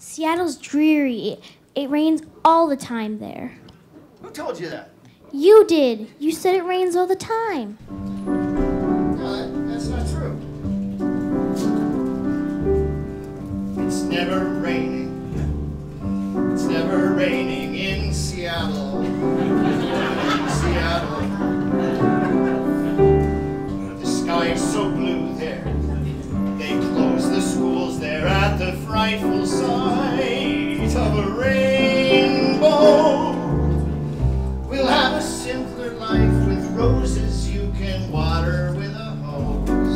Seattle's dreary. It rains all the time there. Who told you that? You did. You said it rains all the time. No, that's not true. It's never raining. It's never raining in Seattle. In Seattle. The sky is so blue there. They close the schools there at the frightful sight of a rainbow. We'll have a simpler life with roses you can water with a hose.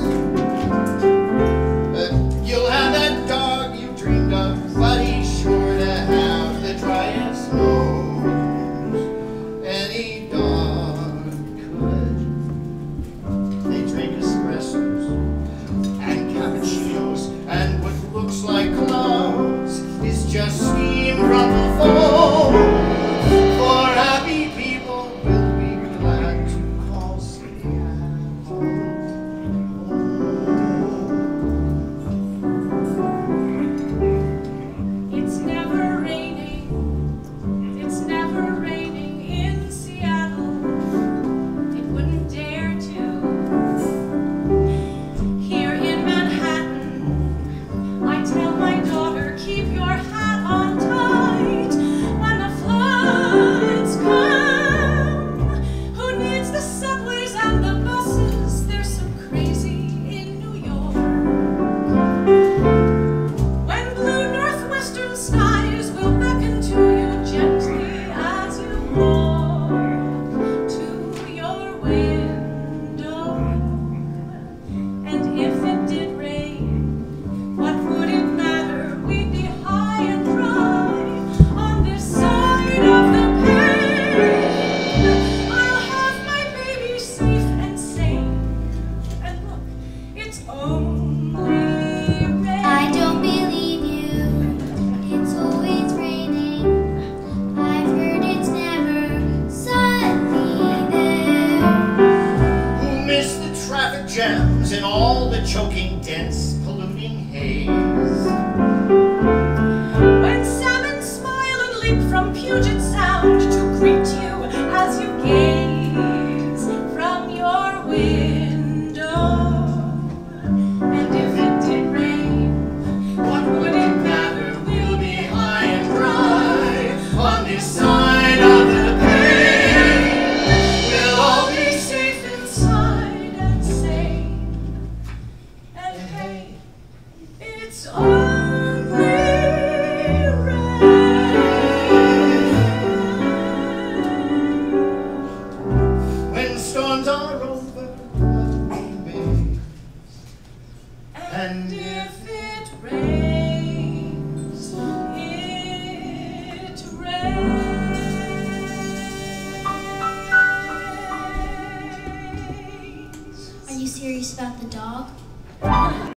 But you'll have that dog you dreamed of, but he's sure to have the driest nose. Any dog could. They drink espressos and cappuccinos, and what looks like clouds is just steam from the foam. For happy people will be glad to call Seattle home. It's never raining. It's never raining in Seattle. It wouldn't dare to. Here in Manhattan, I tell my daughter, keep your hat on tight when the floods come. Who needs the subways and the buses? They're so crazy in New York. When blue northwestern skies will beckon to you gently as you walk to your window. And if it did rain, what would it matter? We'd be high and dry on this side of the pane. I'll have my baby safe and sane. And look, it's only rain. I don't believe you. It's always raining. I've heard it's never sunny there. Who missed the traffic jams and all the choking, dense, polluting haze? When salmon smile and leap from Puget Sound to greet you as you gaze from your window. And if it did rain, what would it matter? We'll be high and dry on this side of the pane. We'll all be safe inside and sane. And hey, it's only rain. When storms are over, baby. And if it rains, it rains. Are you serious about the dog?